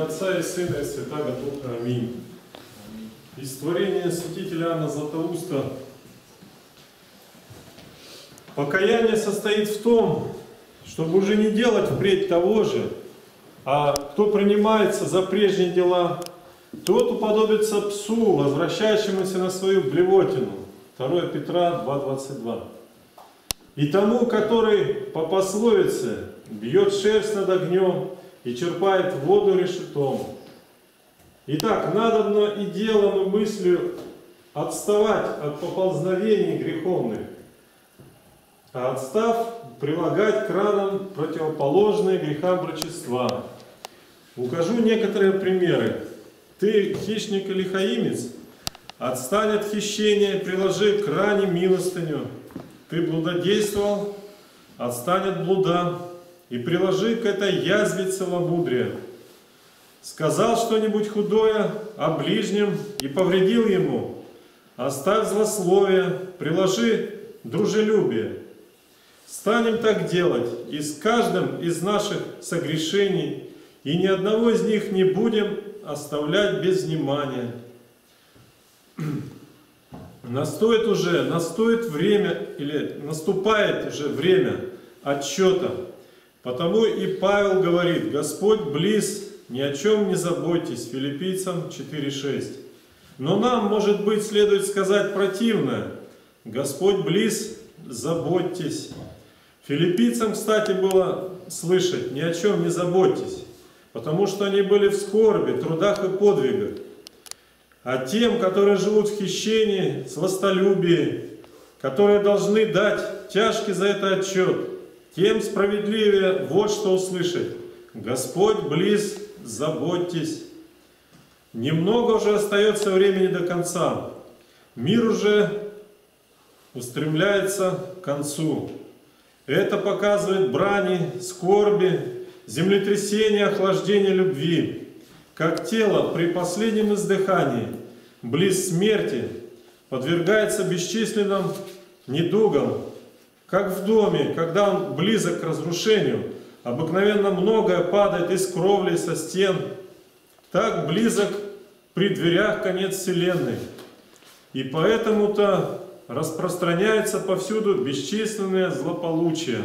Отца и Сына и Святаго Духа. Аминь. Из творения святителя Иоанна Златоуста. Покаяние состоит в том, чтобы уже не делать впредь того же, а кто принимается за прежние дела, тот уподобится псу, возвращающемуся на свою блевотину. 2 Петра 2:22. И тому, который по пословице бьет шерсть над огнем и черпает воду решетом. Итак, надобно и делом, и мыслью отставать от поползновений греховных, а отстав, прилагать к ранам противоположные грехам прочества. Укажу некоторые примеры. Ты, хищник и лихаимец, отстань от хищения, приложи к ране милостыню. Ты блудодействовал, отстань от блуда и приложи к этой язве целомудрие. Сказал что-нибудь худое о ближнем и повредил ему, оставь злословие, приложи дружелюбие. Станем так делать и с каждым из наших согрешений, и ни одного из них не будем оставлять без внимания. Наступает время отчета. Потому и Павел говорит: Господь близ, ни о чем не заботьтесь. Филиппийцам 4:6. Но нам, может быть, следует сказать противное: Господь близ, заботьтесь. Филиппийцам, кстати, было слышать: ни о чем не заботьтесь, потому что они были в скорби, трудах и подвигах. А тем, которые живут в хищении, сластолюбии, которые должны дать тяжкий за это отчет, тем справедливее вот что услышать: Господь близ, заботьтесь. Немного уже остается времени до конца. Мир уже устремляется к концу. Это показывает брани, скорби, землетрясения, охлаждение любви. Как тело при последнем издыхании, близ смерти, подвергается бесчисленным недугам, как в доме, когда он близок к разрушению, обыкновенно многое падает из кровли, со стен, так близок при дверях конец вселенной. И поэтому-то распространяется повсюду бесчисленное злополучие.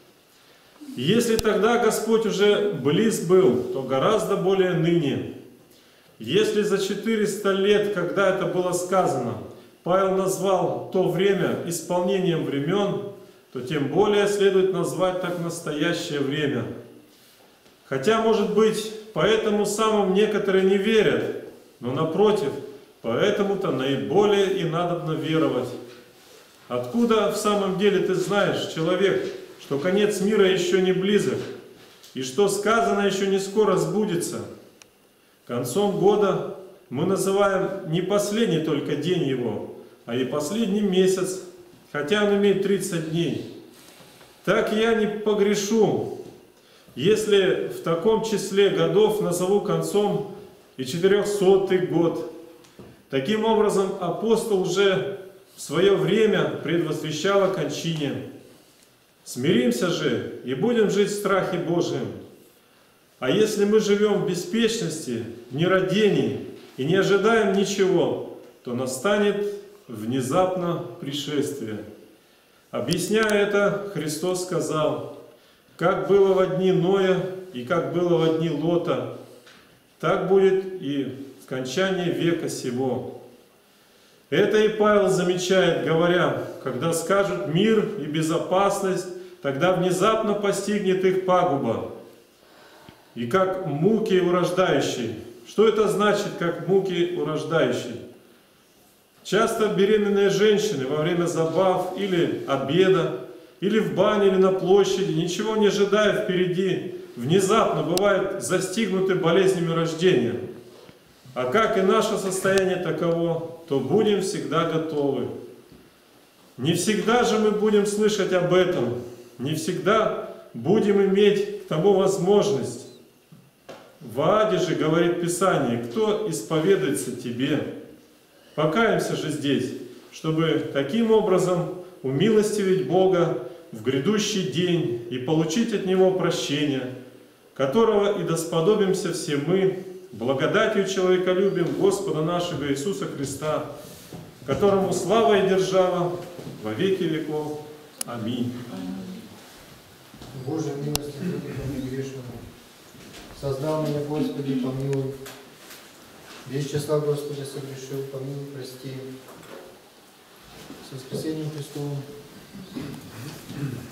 Если тогда Господь уже близ был, то гораздо более ныне. Если за 400 лет, когда это было сказано, Павел назвал то время исполнением времен, то тем более следует назвать так настоящее время. Хотя, может быть, поэтому самым некоторые не верят, но напротив, поэтому-то наиболее и надобно веровать. Откуда в самом деле ты знаешь, человек, что конец мира еще не близок, и что сказано еще не скоро сбудется? Концом года мы называем не последний только день его, а и последний месяц, хотя он имеет 30 дней. Так я не погрешу, если в таком числе годов назову концом и 400-й год. Таким образом, апостол уже в свое время предвозвещал о кончине. Смиримся же и будем жить в страхе Божьем. А если мы живем в беспечности, в нерадении и не ожидаем ничего, то настанет внезапно пришествие. Объясняя это, Христос сказал: как было во дни Ноя и как было во дни Лота, так будет и в скончании века сего. Это и Павел замечает, говоря: когда скажут мир и безопасность, тогда внезапно постигнет их пагуба. И как муки урождающей. Что это значит, как муки урождающей? Часто беременные женщины во время забав или обеда, или в бане, или на площади, ничего не ожидая впереди, внезапно бывают застигнуты болезнями рождения. А как и наше состояние таково, то будем всегда готовы. Не всегда же мы будем слышать об этом, не всегда будем иметь к тому возможность. В Аде же, говорит Писание, кто исповедуется тебе? Покаемся же здесь, чтобы таким образом умилостивить Бога в грядущий день и получить от Него прощение, которого и досподобимся все мы, благодатью человеколюбием Господа нашего Иисуса Христа, которому слава и держава во веки веков. Аминь. Божья милость и мне грешному. Создал меня, Господи, помилуй. Без числа, Господи, согрешил, помилуй, прости. С воскресением Христовым.